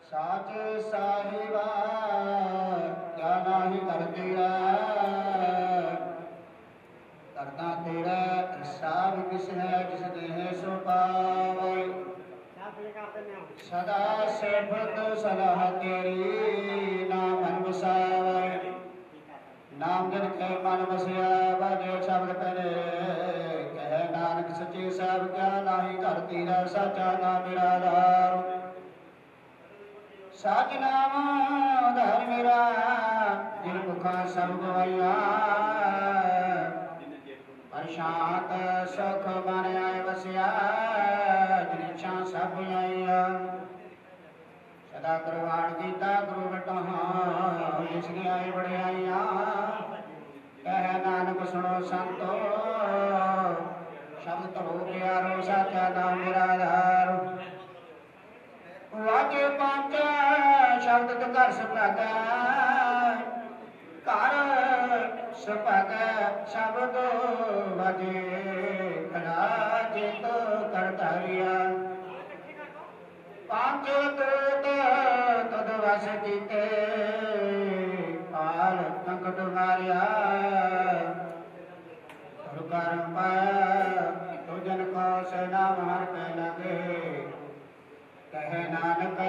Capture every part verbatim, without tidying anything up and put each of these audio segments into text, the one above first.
साच साहिबा क्या नाही कर तेरा करना तेरा सब किस है जिस देह सो पावे सदा सेवत सलाह तेरी नाम मन बसावे नाम जन के मन बसिया बजे शब्द पहले कह नानक सच्चे सब क्या नाही कर तेरा साचा नाम मेरा आधार सच नाम उधार मेरा जिन मुखा सब गवाइया प्रशांत सुख मन आए बसिया जिन इच्छा सब आइया सदा करवाण गीता गुरु बटहा इसकी आई बड़ियाइया कह नानक सुनो संतो शब्द तो प्यारो साचा नाम मेरा आधार वाजे पांच शब्द तो कर सपग कर सपग शब्द वाजे कला जित कर धारिया पांच तोत तद वस जीते काल संकट मारिया कर्म पाया तो जन को सेना मार पे लगे कह नानक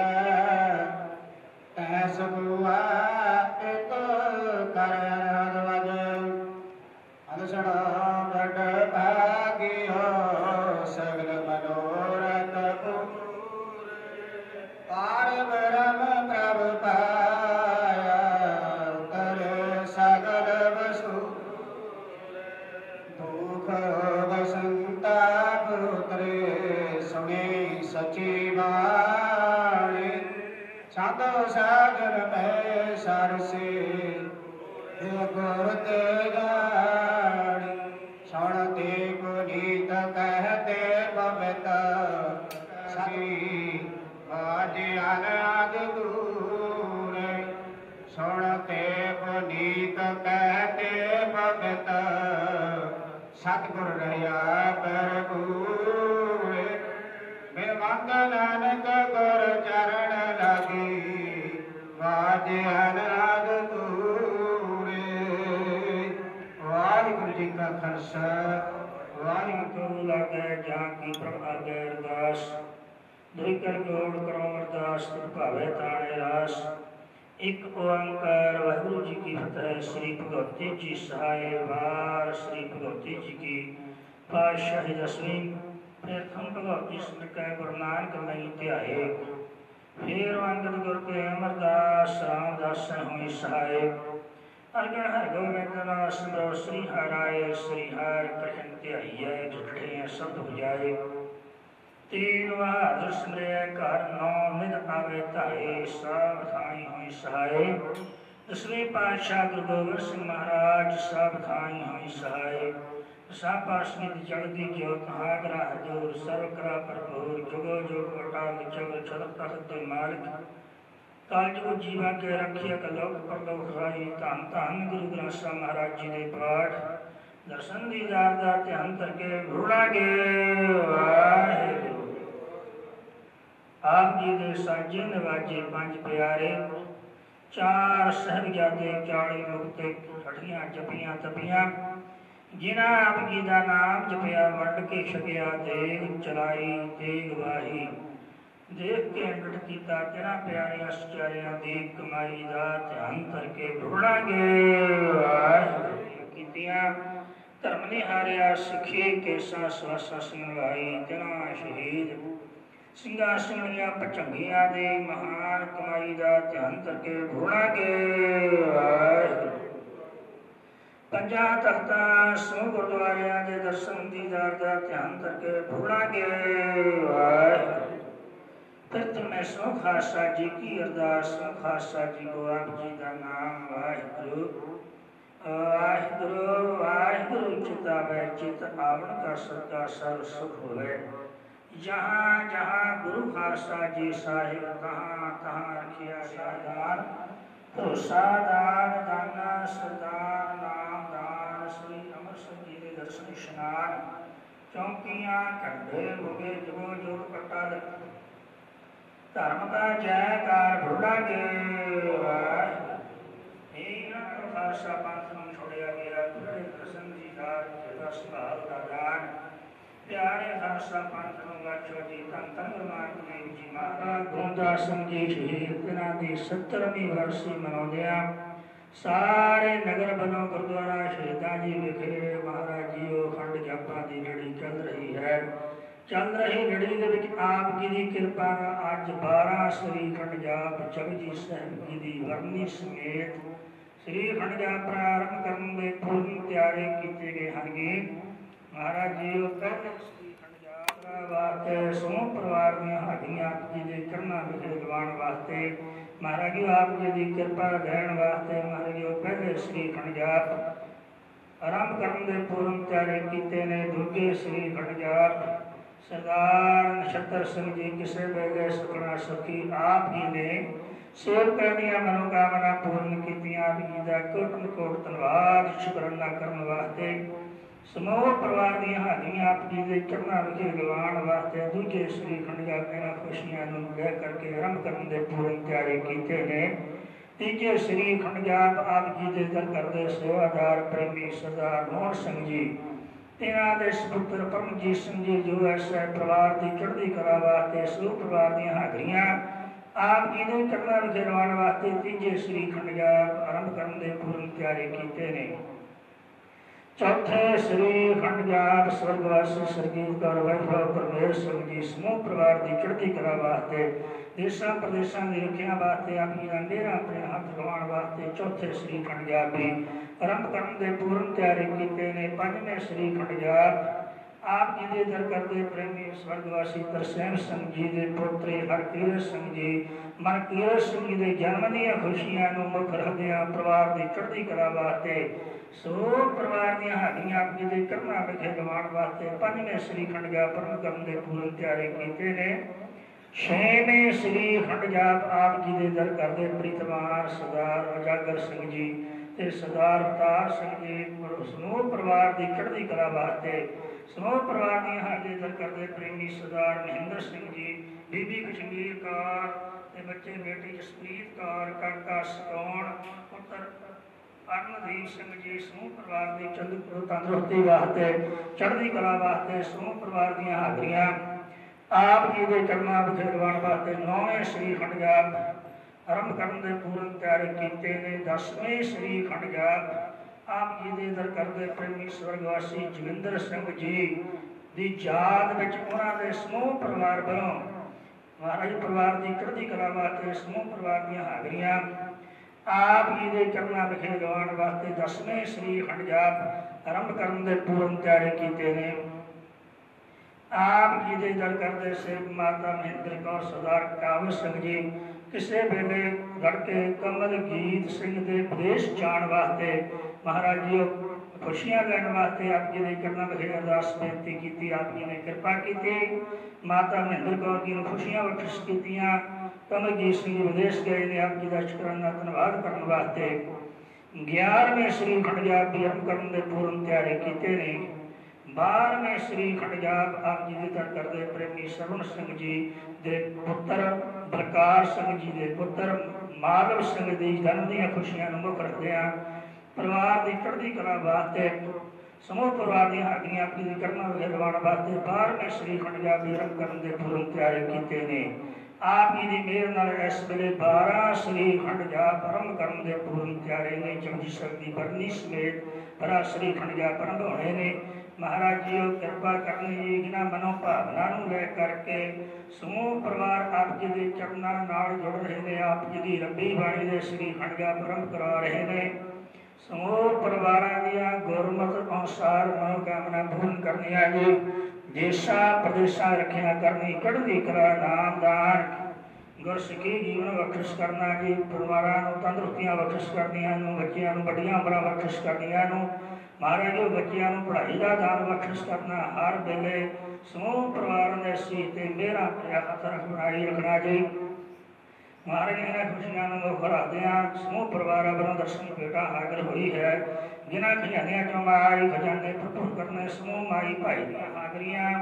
तह सबुआ एक कर अनहद अनसण बड़ भागी हो सगल मनोरथ पार ब्रह्म प्रभु पाया कर सगल वसु दुख संताप करे सुने सची बाणी साधो सागर में सरसे गुर ते गाणी सुनते पुनीत कहते पवित सखी बाजियान आग दूरे सुनते पुनीत कहते पवित सतगुर रहिया परपूरे बेमंग नानक गुर चरण लगी बाजियान आग दूरे। वाहिगुरु जी का खालसा वाहिगुरु लागे जान की प्रभ आगे अरदास दुईकर गोड़ करो अरदास भावे ताणे रास एक ओंकार वाहिगुरु जी की फतेह। श्री भगवती जी सहाय वार श्री भगवती जी की पातशाही दसवीं प्रथम भगवती सुनकै गुरु नानक नहीं ध्याए फिर अंगद गुर के अमरदास रामदास हुई सहाय अर्गण हर गोविंद दास सिमरो श्री हराय श्री हर कृष्ण ध्याइए जिठे शब्द बुझाए तीन बहादुर सिमरे घर नौ निध आवे धाए सब थाई हुई सहाय। दसवीं पातशाह गुरु गोबिंद सिंह महाराज सब थाई हुई सहाय। सापास्मित जगदी ज्योत हागरा हजूर सर्व करा भरपूर जुगो जुग अटाल चक्र छत्र तख्त के मालिक कालजुग जीवा के रखिया कलोक परलोक खाई धन धन गुरु ग्रंथ साहिब महाराज जी के पाठ दर्शन दीदार दा ध्यान करके भूलांगे वाहिगुरु। आप जी के साजे नवाजे पंज प्यारे चार साहिबजादे चाली मुक्ते अठियां जपियां तपियां जिन्हां आप जी का नाम जपिया वंड के छकिया देग चलाई देग वाही देख के अंगठ कीता तिन्हां प्यारियां सचारियां दी कमाई का ध्यान करके भूलांगे वाहिगुरु। कीतियां धर्म निहारिया सिखी केसा स्वासा सिंगाई तिन्हां शहीद सिंघासनिया पचंगिया दे महान कमाई का ध्यान करके भूलांगे वाहिगुरु। पंजा तख्ता सौ गुरुद्वारिया के दर्शन दीदार का ध्यान करके भूलांगे वाहिगुरु। फिर तुम्हें सौ खासा जी की अरदास सौ खासा जी को आप जी का नाम वाहिगुरु वाहिगुरु वाहिगुरु चितावे चित आवण का सदा सर्व सुख होवे। जहाँ जहाँ गुरु खालसा जी साहिब तहाँ तहाँ रखिया साधान भरोसा दान दाना सदान नाम दान श्री अमरसर जी के दर्शन स्नान चौकियाँ कंधे भोगे जुगो जुग पटल धर्म का जयकार भुलांगे खालसा पंथ ਨੂੰ ਛੋੜਿਆ ਗਿਆ ਗੁਰੂ ਦਰਸ਼ਨ ਦੀ ਦਾਤ ਦਾ ਸੰਭਾਲ ਦਾ ਦਾਨ ਪਿਆਰੇ ਖਾਲਸਾ ਪੰਥ ਨੂੰ ਗਾਛੋ ਜੀ ਤਨ ਤਨ ਗੁਰਮਾਨ ਜੀ ਜੀ ਮਹਾਰਾਜ ਗੁਰਦਾਸ ਸਿੰਘ ਜੀ ਸ਼ਹੀਦ ਦਿਨਾਂ ਦੀ ਸੱਤਰਵੀਂ ਵਰਸੀ ਮਨਾਉਂਦਿਆਂ ਸਾਰੇ ਨਗਰ ਵੱਲੋਂ ਗੁਰਦੁਆਰਾ ਸ਼ਹੀਦਾਂ ਜੀ ਵਿਖੇ ਮਹਾਰਾਜ ਜੀਓ ਖੰਡ ਜਾਪਾਂ ਦੀ ਲੜੀ ਚੱਲ ਰਹੀ ਹੈ। ਚੱਲ ਰਹੀ ਲੜੀ ਦੇ ਵਿੱਚ ਆਪ ਜੀ ਦੀ ਕਿਰਪਾ ਨਾਲ ਅੱਜ ਬਾਰਾਂ ਸ੍ਰੀ ਖੰਡ ਜਾਪ ਜਪਜੀ ਸਾਹਿਬ ਜੀ ਦੀ ਵਰਨੀ ਸਮੇਤ श्री खंड जाप प्रारंभ करने के पूर्ण तैयारी किए गए हैं। महाराज जी पहले श्री खंड जाप वास्ते समूह परिवार में हाजियां आप जी के करना विखे दिवान वास्ते महाराज जी आप जी की कृपा लैन वास्ते महाराज जी पहले श्री खंड जाप आरंभ करने के पूर्ण तैयारी किए ने। दूजे श्री खंड जाप सरदार नक्षत्र सिंह जी किसे वेले सुखना सुखी आप जी ने सेवकां ਦੀਆਂ मनोकामना पूर्ण कीतियां। आप जी का कोटन कोट धन्यवाद शुकराना करने वास्ते समूह परिवार दी हाजियां आप जी के चरणों विखे गवाण वास्ते दूजे श्री खंड जाप इन्हां खुशियां नूं ले करके आरंभ करने के पूर्ण तैयारी कीते ने। तीजे श्री खंड जाप आप जी के दर करते सेवादार प्रेमी सरदार मोहन सिंह जी तिन्हां दे सुपुत्र परमजीत सिंह जी जो इस परिवार की चढ़ती कला वास्ते समूह परिवार दी हाजिरियां आप जी ने करना विखे रवान वास्ते तीजे श्री खंड जाप आरंभ करने के पूर्ण तैयारी कीते ने। चौथे श्री खंड जाप स्वर्गवासी सरगीत कौर वैभव परमेश सिंह जी समूह परिवार की चढ़ती कला वास्ते देशों प्रदेशों की रखिया वास्ते आप जी का मेरा अपने हाथ गवाण वास्ते चौथे श्री खंड जाप भी आरंभ करने के पूर्ण तैयारी कीते ने। पंजवें श्री खंड जाप आप जी के दर करते प्रेमी स्वर्गवासी तरसेम सिंह जी के पोतरे हरकीरत सिंह जी मनकीरत सिंह जी के जन्म दी खुशियां मुख रखदियां परिवार की चढ़ती कला वास्ते सो परिवार दी हाजियां आप जी के करना विखे गवाण वास्ते पंजवें श्री खंड जाप आरंभ करने के पूर्ण तैयारी कीते ने। छेवें श्री खंड जाप आप जी के दर करते प्रीतमान सरदार उजागर सिंह जी ते सरदार अवतार सिंह जी समूह परिवार की चढ़ती कला वास्ते समूह परिवार की हाजिर दर करते प्रेमी सरदार महेंद्र सिंह जी बीबी कश्मीर कौर ते बच्चे बेटी जसप्रीत कौर काका सकौण पुत्र अरणदीप सिंह जी समूह परिवार की चंद तंदुरुस्ती वास्ते चढ़ती कला वास्ते समूह परिवार दी हाजिरियां आप जी के चरणों विखे दिवाण वास्ते नौवें श्री खंड जाप आरंभ करने के पूर्ण तैयारी कीते ने। दसवें श्री खंड जाप आप जी के दर करते प्रेमी स्वर्गवासी जविंदर सिंह जी की याद में उन्होंने समूह परिवार वालों महाराज परिवार की चढ़ती कला वास्ते समूह परिवार दी हाजिरियां आप जी के चरणों विखे गवाण वास्ते दसवें श्री खंड जाप आरंभ करने के पूर्ण तैयारी कीते ने। आप जी के दर करते सेव माता महेंद्र कौर सरदार कावल सिंह जी किसी वेले लड़के कमल गीत सिंह के विदेश जाने वास्ते महाराज जी खुशियां लैन वास्ते आप जी ने करना विखे अरदास बेनती की। आप जी ने कृपा की माता महेंद्र कौर जी ने खुशियां बख्श कीतियां। कमलजीत सिंह जी विदेश गए ने आप जी का शुकराना धन्यवाद करने वास्ते ग्यारहवें श्री खंड जाप भी आरंभ करने के पूर्ण तैयारी कीते ने। बारहवें श्री खंड जाप आप जी के दर करते प्रेमी सरवण सिंह जी के पुत्र बलकार सिंह जी के पुत्र माधव सिंह की जन्म दी खुशियां मुख रखदियां परिवार की चढ़ती कला वास्ते समूह परिवार दी हाजिरियां आप जी करना विखे दिवाण वास्ते बारहवें श्री खंड जाप आरंभ करने के पूर्ण तैयारी कीते ने। आप जी की मेहर नाल इस वेले बारह श्री खंड जाप आरंभ करने के पूर्ण तैयारी ने। जपजी साहिब की बरनी समेत बारह श्री खंड जाप आरंभ होने ने। महाराज जी कृपा करनी जी जिन्होंने मनोभावना ले करके समूह परिवार आप जी के चरणों नाल जुड़ रहे हैं। आप जी की लंबी बाणी के श्री खंड जाप आरंभ करा रहे हैं। समूह परिवार दियां गुरमत अनुसार मनोकामना पूर्ण करनिया जी देशा प्रदेशा रखिया करनी चढ़ती कला नाम दान गुरसिखी जीवन बख्शिश करना जी परिवारों तंदुरुस्तियां बख्शिश करनिया बच्चों बड़िया उम्र बख्शिश करनिया महाराज जो बच्चों पढ़ाई का दान बख्शिश करना हर वेले समूह परिवार ने सी मेरा हथ बनाई रखना जी। महाराज इन्होंने खुशियां मुख रखदियां समूह परिवार वालों दर्शन भेटा हाजिर हुई है। जिन्होंने खजानिया चो माई खजाने भरपूर करने समूह माई भाई दी हाजिरियां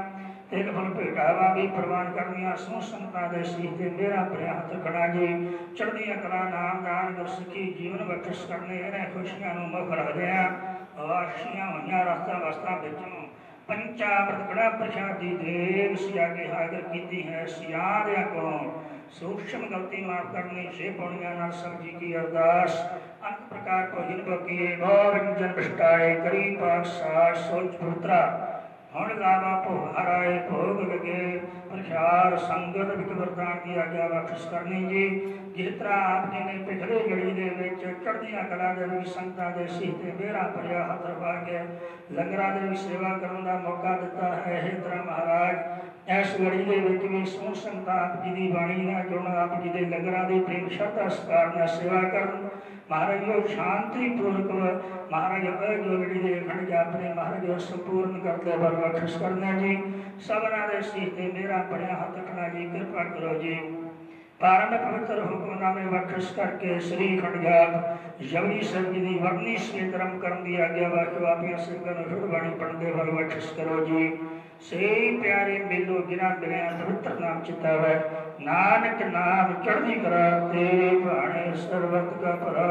ਤਿਲ ਫੁੱਲ ਭੇਟਾਵਾ ਵੀ ਪ੍ਰਵਾਨ ਕਰਨੀਆਂ ਸਮੂਹ ਸੰਗਤਾਂ ਦੇ ਸੀਸ ਤੇ ਮੇਰਾ ਭਰਿਆ ਹੱਥ ਖੜਾ ਜੀ। ਚੜ੍ਹਦੀਆਂ ਕਲਾ ਨਾਮ ਦਾਨ ਗੁਰਸਿੱਖੀ ਜੀਵਨ ਬਖਸ਼ ਕਰਨੇ ਇਹਨਾਂ ਖੁਸ਼ੀਆਂ ਨੂੰ ਮੁੱਖ ਰੱਖਦਿਆਂ ਵਾਸ਼ੀਆਂ ਹੋਈਆਂ ਰਸਤਾ ਵਸਤਾਂ ਵਿੱਚੋਂ पंचामृत कड़ा प्रसादी देव सिया के हाजिर की है। सिया दिया कोलों सूक्ष्म गलती माफ करनी से पुणिया नाल सब जी की अरदास अनेक प्रकार को हिंब किए गौरंजन बिष्टाए करी पाक सास सोच पुत्रा हण लावा भोग हराए भोग लगे प्रसार संगत विक वरदान की आज्ञा बख्श करनी जी। जिस तरह आप जी ने पिछले गली दे विच चढ़दियां कला दे भी संगतां दे सीस ते मेरा भरिया हथ रखा के लंगरां दे भी सेवा करन दा मौका दिता है। इस तरह महाराज इस गली दे विच भी समूह संगतां आप जी दी बाणी नाल जुड़न आप जी दे लंगरां दी प्रेम श्रद्धा सत्कार नाल सेवा करन महाराज जो शांति पूर्वक महाराज जो गली दे खंड अपने महाराज संपूर्ण करते बर बख्श करना जी। सबना दे सीस ते मेरा भरिया हथ रखना जी कृपा करो जी। पारण पवित्र हुक्मनामे बख्श करके श्री खंड जाप जवनी सब जी दी वर्णी से धर्म कर्म दी आज्ञा वाक्य वापिया सिंगन रुड़वाणी पढ़ते बर बख्श करो जी। से प्यारे मिलो बिना बिना पवित्र नाम चिता है नानक नाम चढ़दी करा तेरे भाणे सर्वत का भरा।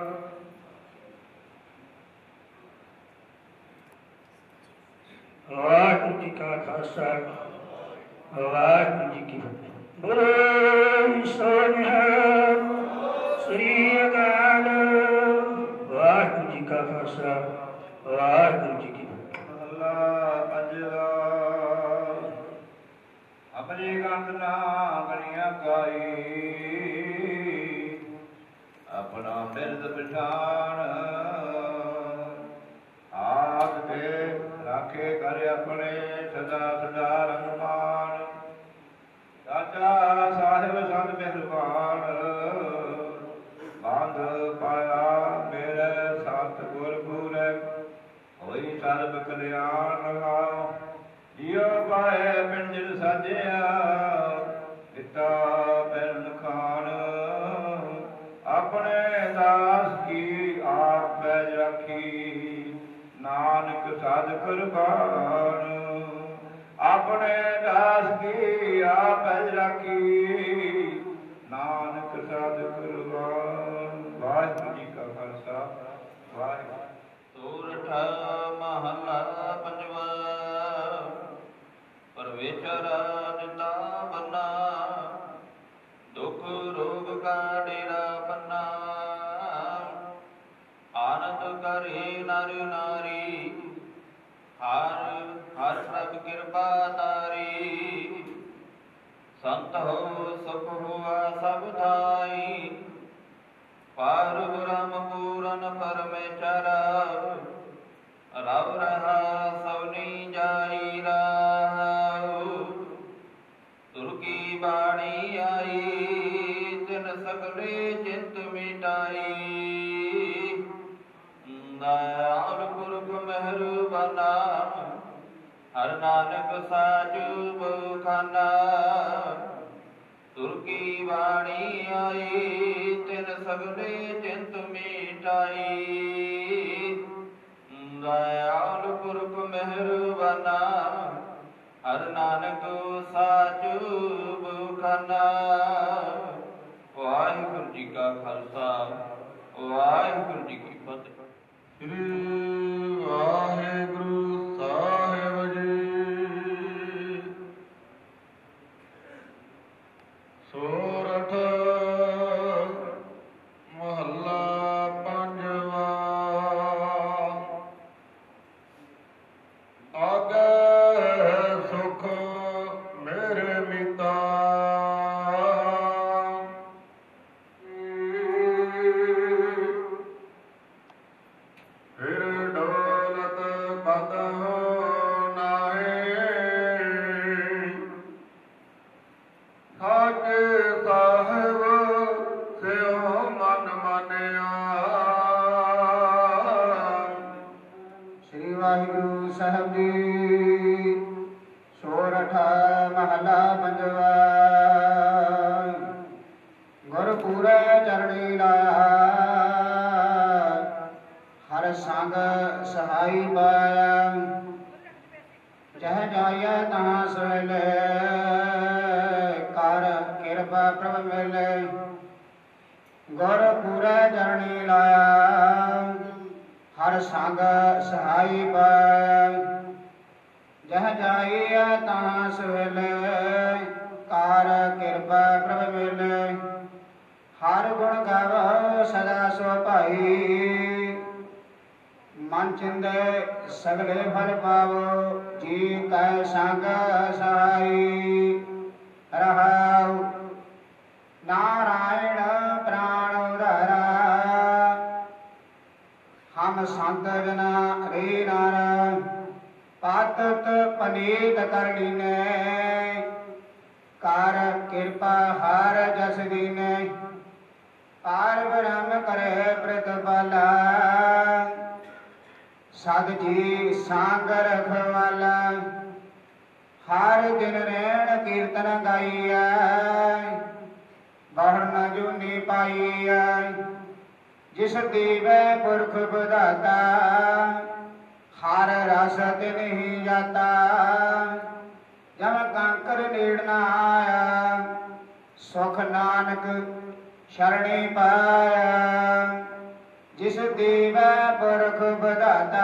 वाहिगुरू जी का खालसा वाहिगुरू जी की फतेह। बोलो सोनिहाल श्री अकाल वाहिगुरू जी का खालसा वाहिगुरू जी की फतेह। अल्लाह पंजवा अपनी गंद ना करिया गाई अपना बिरद पछाण आद के राखे कर अपने सदा सदा रंगमान चाचा साहिब संत मेहरबान बांध पाया मेरे सत गुरपुर होई सर्ब कल्याण लगाओ जियो पाए पिंजर साजिया पिता बिरन खान अपने दास की आप पैज रखी नानक साध कुर्बान अपने दास की आप पैज रखी नानक साध कुर्बान। वाहिगुरू जी का खालसा वाहिगुरू। सूरठ महला पंजवा परमेश्वर दिता बन्ना दुख रोग का डेरा पन्ना आनंद करे नर नारी हर हर प्रभ कृपा तारी संत हो सुख हुआ सब थाई पार ब्रह्म पूरन परमेश्वर रव रहा सवनी जाई राहु तुर की बाणी आई तिन सकले चिंत मिटाई दयाल पुरख मेहरबाना हर नानक साजु खाना तुर की वाणी आई तिन सगले चिंत मिटाई दयाल पुरख मेहरबाना हर नानक साजु खाना। वाहिगुरू जी का खालसा वाहिगुरू जी की फतेह। श्री वाहिगुरू साहिब जी। सोरठ महला पंजवा आगे सुख मेरे मिता फिर दौलत पद नाहे साचे साहिब से मन मानिया। श्री वाहिगुरू साहब जी। सोरठ महला पंजवा गुरपुरे चरणी लाया हर संग सहाई पाया जह जाया तहाँ सोए ਮਿਲੇ, ਕਰ ਕਿਰਪਾ ਪ੍ਰਭ ਮਿਲੇ। ਗੁਰ ਪੂਰੇ ਚਰਣੀ ਲਾਇਆ, ਹਰ ਸੰਗ ਸਹਾਈ ਪਾਇ। ਜਹ ਜਾਈਐ ਤਾਂ ਸਵੇਲੇ, ਕਰ ਕਿਰਪਾ ਪ੍ਰਭ ਮਿਲੇ। ਹਰ ਗੁਣ ਗਾਵੋ ਸਦਾ ਸੋ ਭਾਈ, ਮਨ ਚਿੰਦੇ ਸਗਲੇ ਫਲ ਪਾਵੋ। ਜੀ ਕੈ ਸੰਗ ਸਹਾਈ ਰਹਾਉ, ਨਾਰਾਇਣ ਪ੍ਰਾਣ ਉਧਾਰਾ। ਹਮ ਸੰਤ ਜਨਾ ਰੇ ਨਾਰ, ਪਾਤਤ ਪਨੀਤ ਕਰ ਲੀਨੇ। ਕਰ ਕਿਰਪਾ ਹਰ ਜਸ ਦੀਨੇ, ਪਾਰ ਬ੍ਰਹਮ ਕਰੇ ਪ੍ਰਤਪਾਲਾ। ਸਦ ਜੀ ਸੰਗ ਰਖਵਾਲਾ, ਹਰ ਦਿਨ ਰੇਣ ਕੀਰਤਨ ਗਾਈਐ। ਬਹੁੜ ਨ ਜੂਨੀ ਪਾਈਐ, ਜਿਸ ਦੀਵੈ ਪੁਰਖ ਵਿਧਾਤਾ। ਹਰ ਰਸ ਤਿਨ ਹੀ ਜਾਤਾ, ਜਮ ਕੰਕਰ ਨੇੜ ਨ ਆਇਆ। ਸੁਖ ਨਾਨਕ ਸ਼ਰਣੀ ਪਾਇਆ, ਜਿਸ ਦੀਵੈ ਪੁਰਖ ਵਿਧਾਤਾ।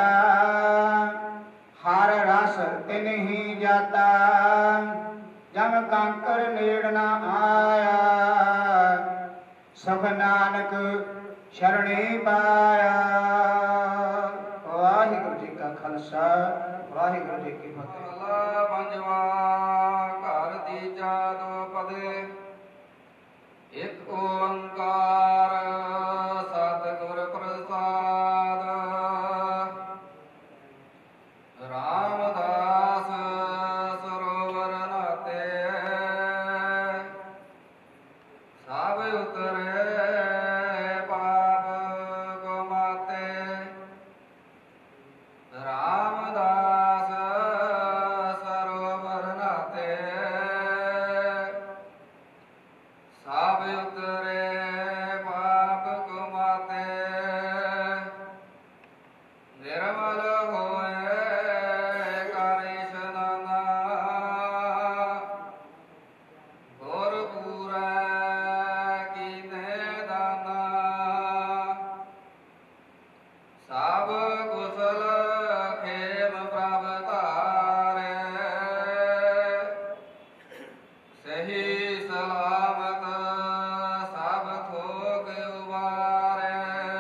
ਹਰ ਰਸ ਤਿਨ ਹੀ ਜਾਤਾ, ਜਮ ਕੰਕਰ ਨੇੜ ਨ ਆਇਆ। ਸੁਖ ਨਾਨਕ ਸ਼ਰਣੀ ਪਾਇਆ। ਵਾਹਿਗੁਰੂ ਜੀ ਕਾ ਖਾਲਸਾ, ਵਾਹਿਗੁਰੂ ਜੀ ਕੀ ਫਤਿਹ। ਮਹਲਾ ਪੰਜਵਾ। ਘਰ ਤੀਜਾ ਦੁਪਦੇ, ਇਕ ਓੰਕਾਰ ਸਤਿਗੁਰ ਪ੍ਰਸਾਦ। ਰਾਮਦਾਸ ਸਰੋਵਰ ਨਾਤੇ, ਸਭ ਉਤਰੇ ਪਾਪ ਗਮਾਤੇ। ਰਾਮਦਾਸ ਸਰੋਵਰ ਨਾਤੇ, ਸਭ ਉਤਰੇ ਪਾਪ ਗਮਾਤੇ। ਨਿਰਮਲ ਹੋਏ ਕਰ ਇਸ਼ਨਾਨਾ, ਗੁਰ ਪੂਰੈ ਕੀਨੇ ਦਾਨਾ। ਸਭ ਕੁਸਲ ਖੇਮ ਪ੍ਰਭ ਧਾਰੇ, ਸਹੀ ਸਲਾਮਤ ਸਭ ਥੋਕ ਉਬਾਰੇ।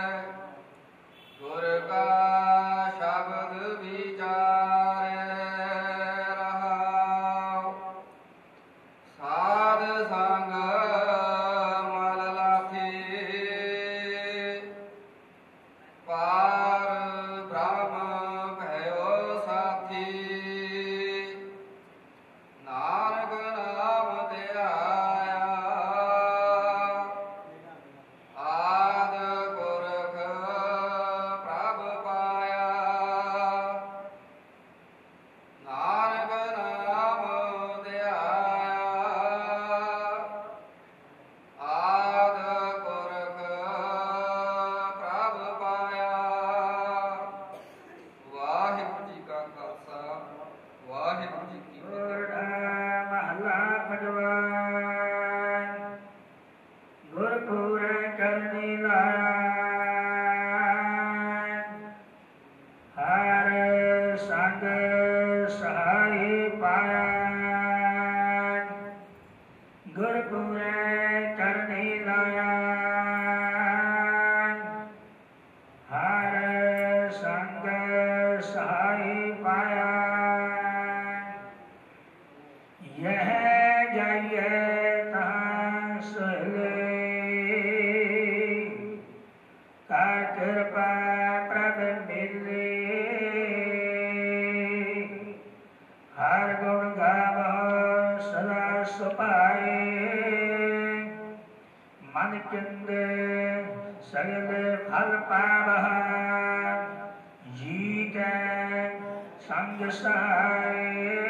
ਗੁਰ ਕਾ ਸ਼ਬਦ ਵਿਚਾਰੇ ਰਹਾਉ, ਸਾਧ ਸੰਗ ਮਲ ਲਾਥੀ। ਪਾਰ ਬ੍ਰਹਮ ਭਇਓ ਸਾਥੀ, ਨਾਨਕ ਨਾਮ ਧਿਆਇਆ। ਆਦ ਪੁਰਖ ਪ੍ਰਭ ਪਾਇਆ, ਨਾਨਕ ਨਾਮ ਧਿਆਇਆ। ਆਦ ਪੁਰਖ ਪ੍ਰਭ ਪਾਇਆ। ਵਾਹਿਗੁਰੂ ਜੀ ਕਾ ਖਾਲਸਾ, ਵਾਹਿਗੁਰੂ ਜੀ ਕੀ ਫਤਿਹ। ਮਹਲਾ ਪੰਜਵਾ। ਗੁਰ ਪੂਰੇ ਚਰਣੀ ਲਾਇਆ, ਹਰ ਸੰਗ ਸਹਾਈ ਪਾਇਆ। ਗੁਰ ਪੂਰੇ ਚਰਣੀ ਲਾਇਆ, ਹਰ ਸੰਗ ਸਹਾਈ ਪਾਇਆ। यह जाइए तहाँ सहेले, का कृपा प्रभ मिले। हर गुण गावो सदा सुपाए, मन चिंदे सगले फल पावह। जी के संग सहाय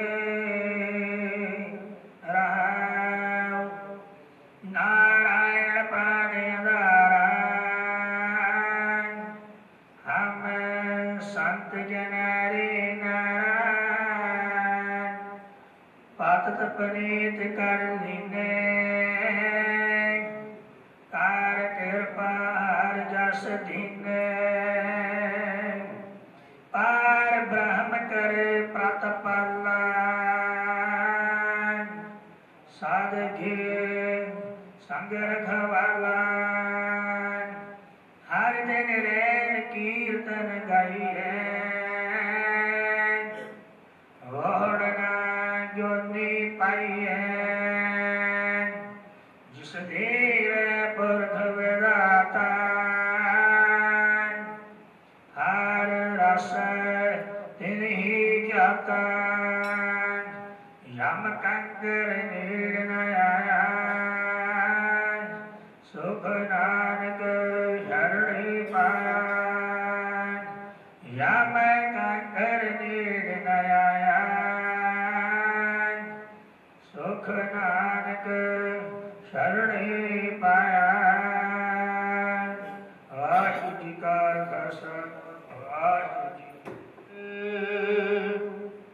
रहाउ, नारायण प्राण उधारा। हम संत जन रे नारायण, पात ਪਨੀਤ ਕਰ ਲੀਨੇ ਕਾਰ ਕਿਰਪਾ ਹਰ ਜਸ ਦੀਨੇ ਪਾਰ ਬ੍ਰਹਮ ਕਰੇ ਪ੍ਰਤਪਾਲਾ ਸਾਧ ਘੇ ਸੰਗ ਰਖਵਾਲਾ ਹਰ ਦਿਨ ਰੇਨ ਕੀਰਤਨ ਗਾਈਏ ਹੋੜਨਾ ਜੋਨੀ ਪਾਈਏ ਜਿਸ ਦੇਵ ਪੁਰਖ ਵਿਦਾਤਾ ਹਰ ਰਸ ਤਿਨ ਹੀ ਜਾਤਾ ਯਮ ਕੰਕਰ ਨੀੜ ਨ ਆਇਆ ਸੁਖ ਨਾਨਕ ਸ਼ਰਣੀ ਪਾਇਆ ਯਮ ਕੰਕਰ ਨੀੜ ਨ ਆਇਆ ਸੁਖ ਨਾਨਕ ਸ਼ਰਣੀ ਪਾਇਆ। ਵਾਹਿਗੁਰੂ ਜੀ ਕਾ ਖਾਲਸਾ ਵਾਹਿਗੁਰੂ ਜੀ ਕੀ ਫਤਿਹ।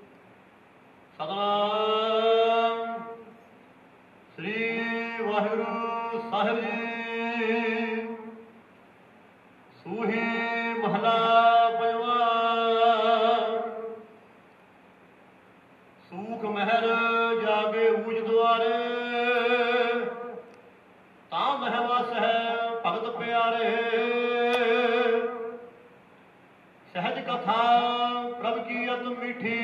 ਸਤਨਾਮ ਸ੍ਰੀ ਵਾਹਿਗੁਰੂ ਸਾਹਿਬ ਜੀ। ਸੂਹੀ ਮਹਲਾ ਪੰਜਵਾਂ। ਸੂਖ ਮਹਿਲ ਜਾਗੇ ਊਜ ਦੁਆਰੇ ਤਾਂ ਮਹਿ ਵਸੈ ਭਗਤ ਪਿਆਰੇ। ਸਹਿਜ ਕਥਾ ਪ੍ਰਭ ਕੀ ਅਤ ਮੀਠੀ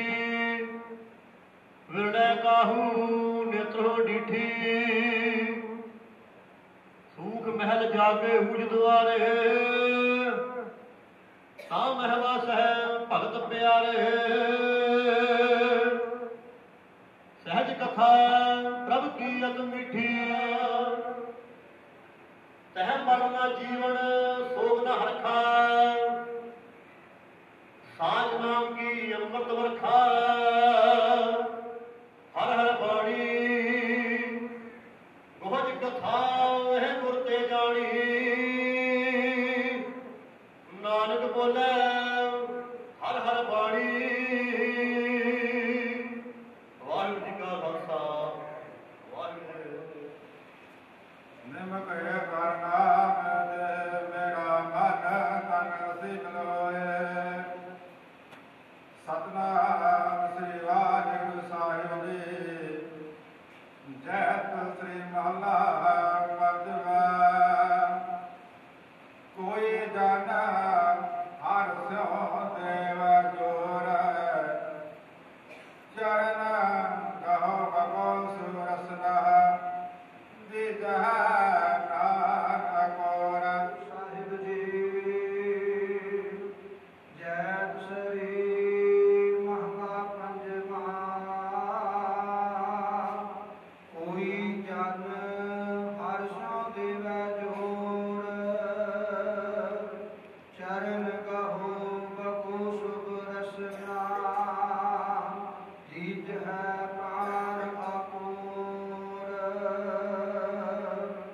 ਵਿਰੜੈ ਕਾਹੂ ਨੇਤਰੋ ਡੀਠੀ। ਸੂਖ ਮਹਿਲ ਜਾਗੇ ਊਜ ਦੁਆਰੇ ਤਾਂ ਮਹਿ ਵਸੈ ਭਗਤ ਪਿਆਰੇ। ਸਹਿਜ ਕਥਾ ਪ੍ਰਭ ਕੀ ਅਤ ਮੀਠੀ ਤਹਿ ਮਨ ਨਾ ਜੀਵਨ ਸੋਗ ਨ ਹਰਖਾ। ਸਾਜ ਨਾਮ ਕੀ ਅੰਮ੍ਰਿਤ ਵਰਖਾ ਹਰ ਹਰ ਬਾਣੀ ਗੋਜ ਕਥਾ ਇਹ ਗੁਰ ਤੇ ਜਾਣੀ। ਨਾਨਕ ਬੋਲੇ ਹਰ ਹਰ ਬਾਣੀ। ਵਾਹਿਗੁਰੂ ਜੀ ਕਾ ਖਾਲਸਾ ਵਾਹਿਗੁਰੂ ਜੀ ਕੀ ਫਤਿਹ। ਨਿਮਕ ਕਰਨਾਮ ਦੇ ਮੇਰਾ ਮਨ ਤਨ ਸਿਖ ਲੋਏ। ਸਤਨਾਮ ਸ੍ਰੀ ਵਾਹਿਗੁਰੂ ਸਾਹਿਬ ਜੀ। ਜੈਤ ਸ੍ਰੀ ਮਹਲਾ ਪੰਜਵਾ। ਕੋਈ ਜਨ ਹਰ ਸਿਉ ਦੇਵ ਜੋਰ ਚਰਨ ਕਹੋ ਭਗੋ ਸੁਰਸਨਾ ਵਿਜਹ ਪ੍ਰਾਤ ਕੋਰ। ਸਾਹਿਬ ਜੀ ਜੈਤ ਸ੍ਰੀ ਮਹਲਾ ਪੰਜਵਾਂ। ਕੋਈ ਜਨ ਹਰਿ ਸਿਉ ਦੇਵੈ ਜੋਰ ਚਰਨ ਕਹੋ ਬਕੋ ਸੁਭ ਰਸਨਾ ਜੀਤ ਹੈ ਪ੍ਰਾਨ ਆਪੋਰ।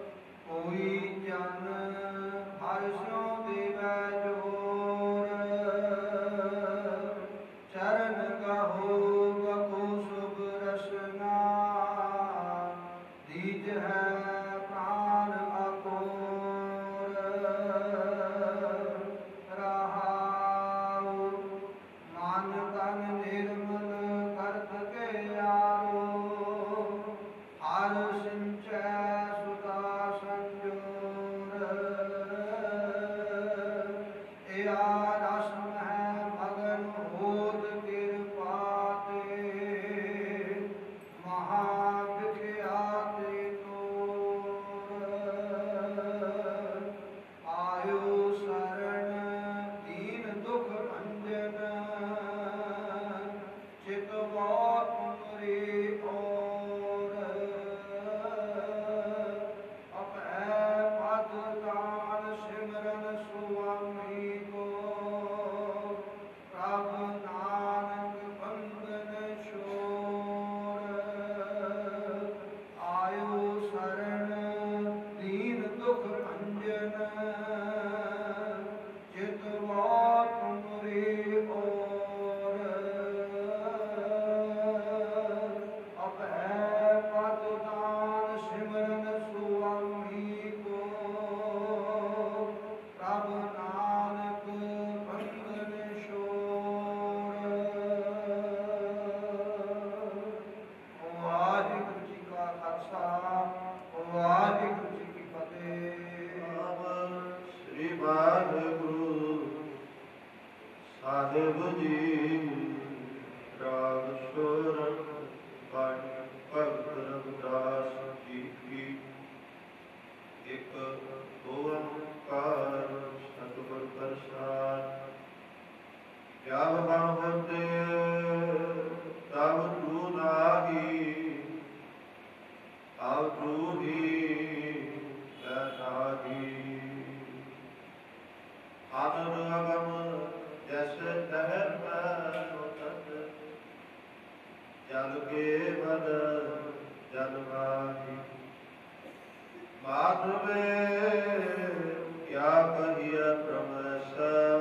माधवे क्या कहिए प्रमस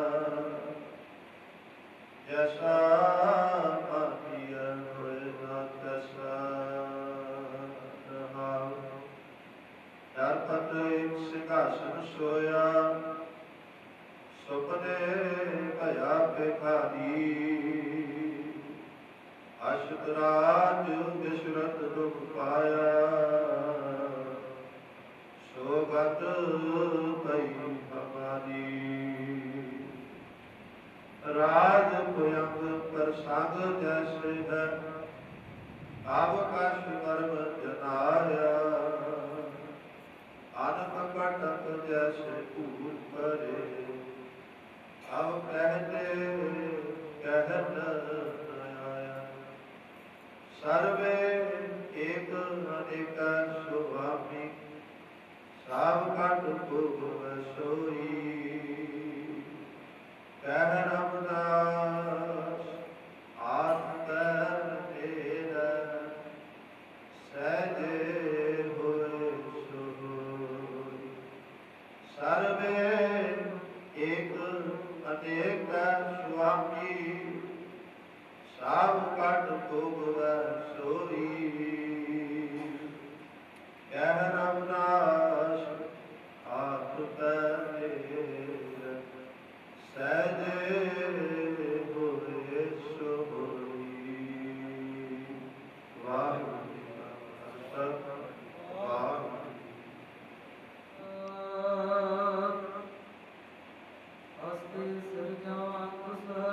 जैसा मातिय होए न तैसा रहाओ। दरपत एक सिंहासन सोया सुपने भया भिखारी अशतराज विशरत दुख पाया सोगत भई हमारी। राज भुयंग प्रसंग जैसे है अवकाश कर्म जनाया अनक कटक जैसे भूल करे अब कहते कहत न आया। सर्वे एक अनेक स्वामी साव कट भोग सोई कह रमदास आत्म तेरा सहजे होए सोई। सर्वे एक अनेक स्वामी साव कट भोग सोई कह रमदास आत्म तेरा सहजे होए सोई। वाहिगुरू जी का खालसा वाहिगुरू हस्ते सिरजावां कुसर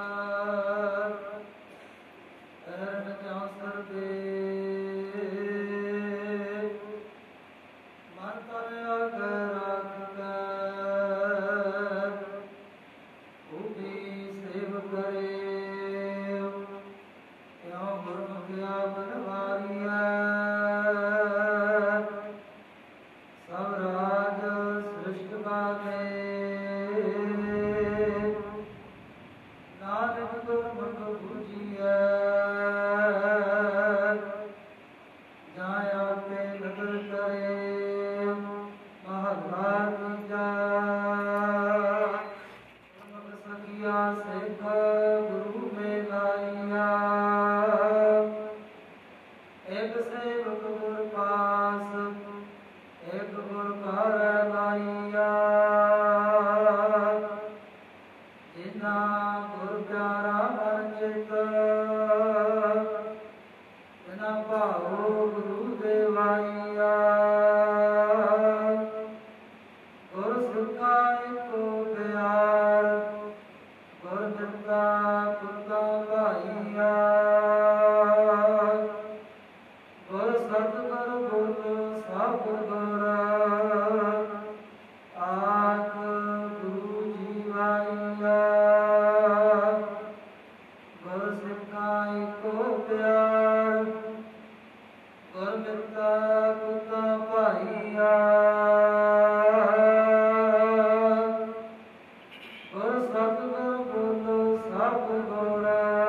एरन जां सरदे मन तन अगर राख उभी सेव करे क्यों गुरमुखिया बनवारिया सब राज सृष्ट बागे नानक गुरमुख पूजिया जाया पे नगर करे महाभार पूजा सखिया सिख गुरु में लाइया एक सेवक गुर पास एक गुर कर लाइया जिना गुर प्यारा मन चित जिना भाओ गुरु देवाइया गुर सुखा एको प्यार गुर बिरता कुर्ता भाइया गुर सतगुर बोलो सब गुर आख गुरु जीवाइया गुर सिखा एको प्यार गुर बिरता कुर्ता भाइया गुर सतगुर बोलो सब गुर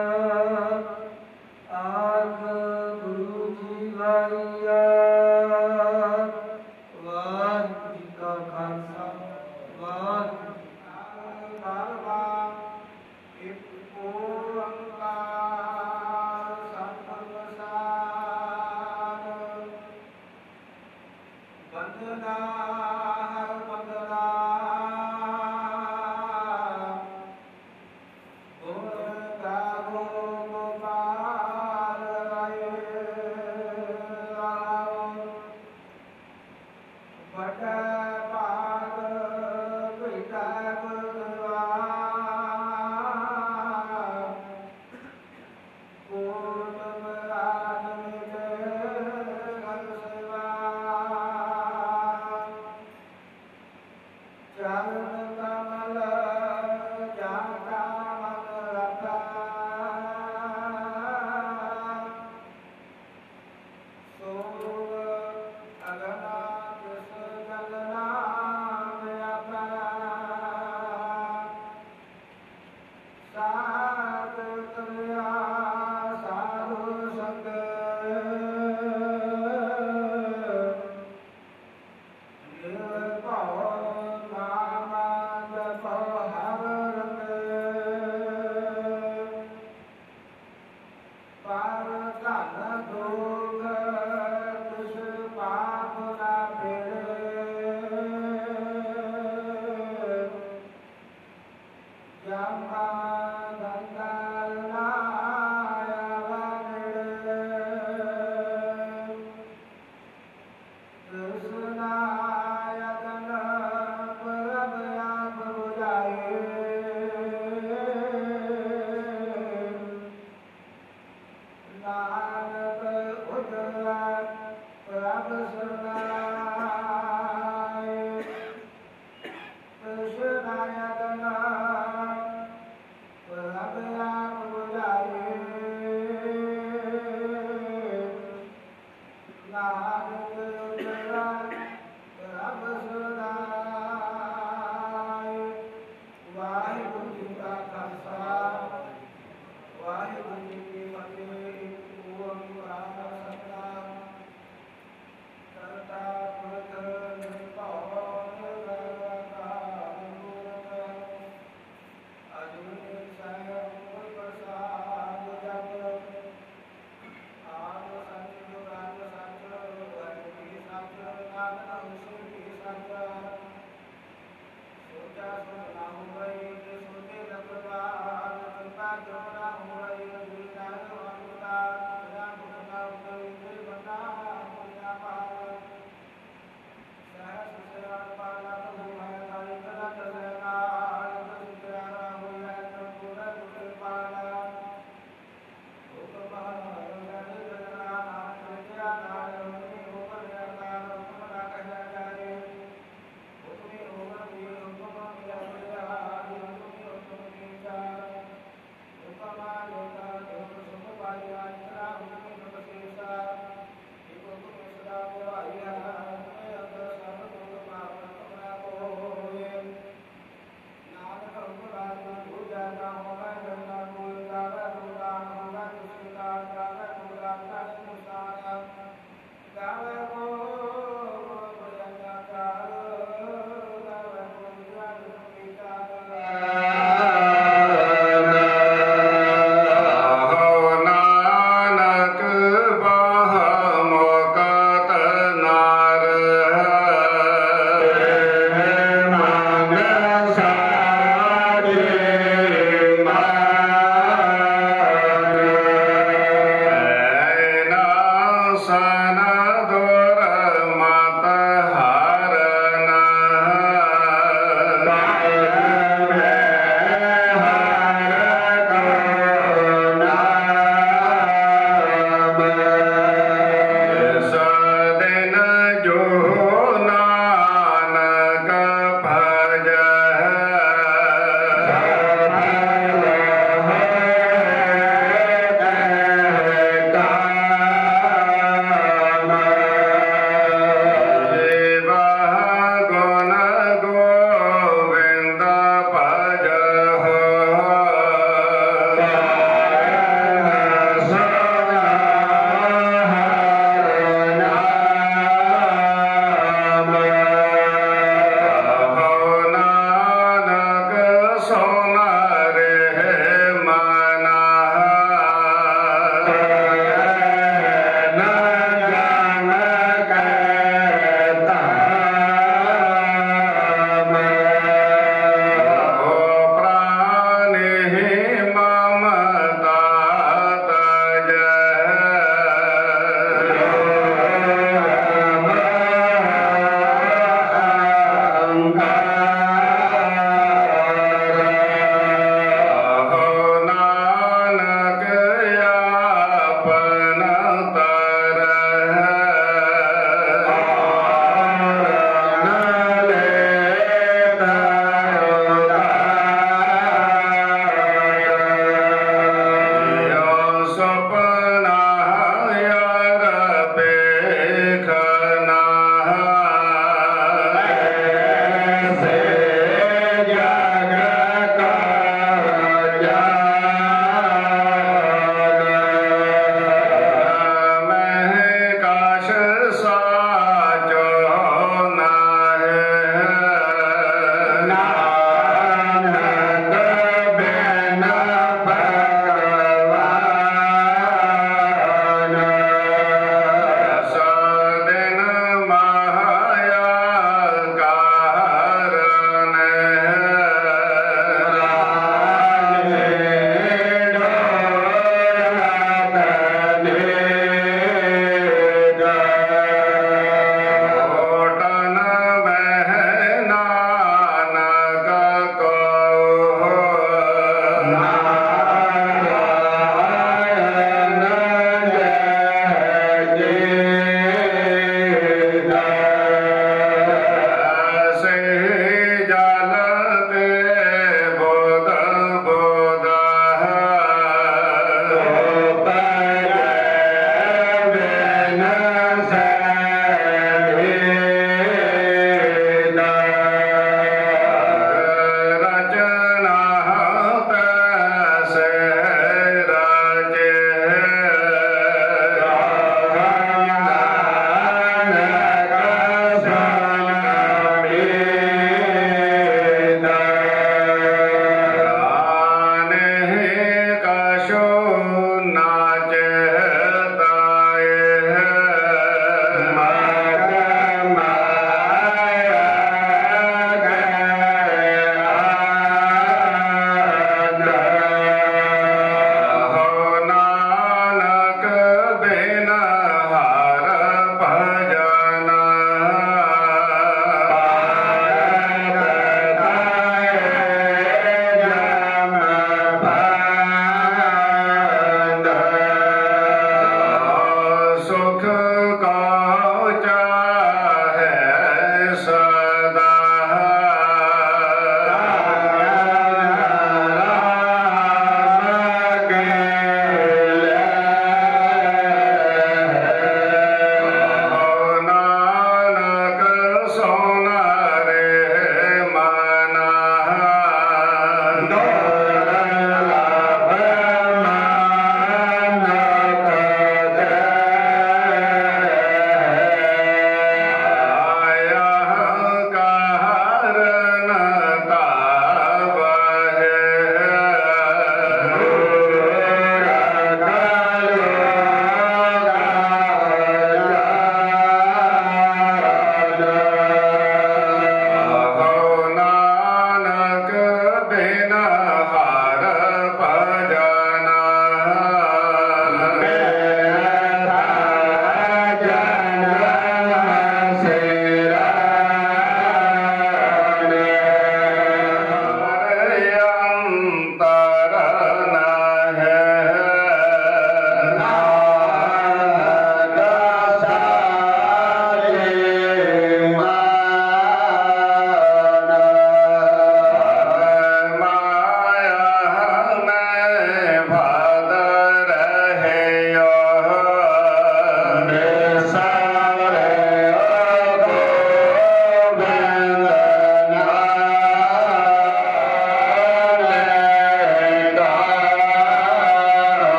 आख गुरु जीवाइया। वाहिगुरू जी का खालसा वाहिगुरू जी की फतेह। एक ओंकार सतनाम सार वंदना हर वंदना गुण गावो गोपाल गाए बट पाग बेटा बलवा पूर्व आदमी घर सेवा चरण कमल जाता मन रखा सोग अगना कृष्ण जलना हुक्म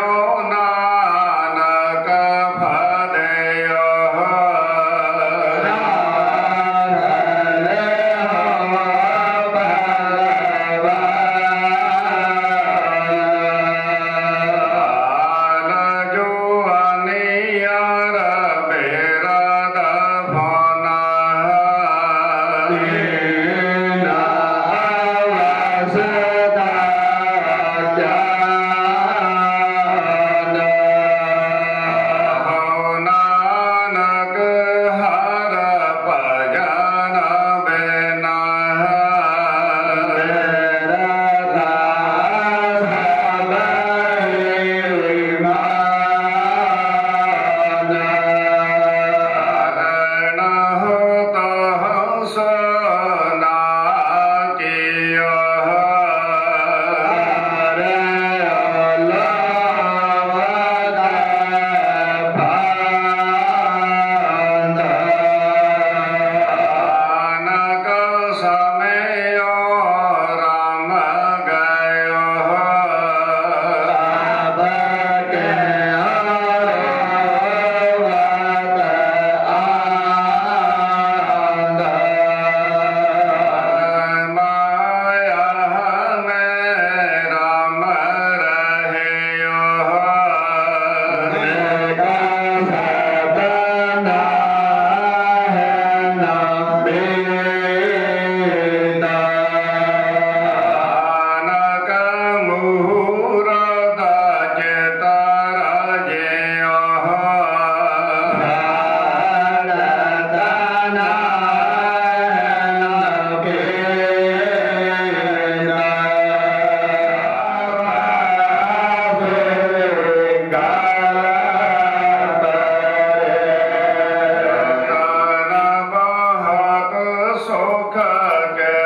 सुख के